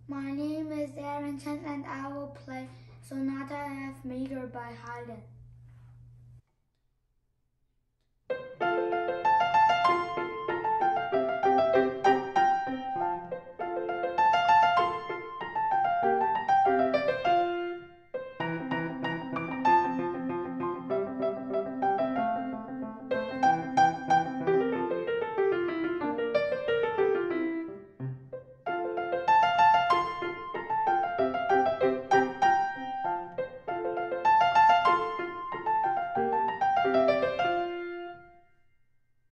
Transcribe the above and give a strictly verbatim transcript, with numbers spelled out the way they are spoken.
My name is Aaron Chen and I will play Sonata in F major by Haydn.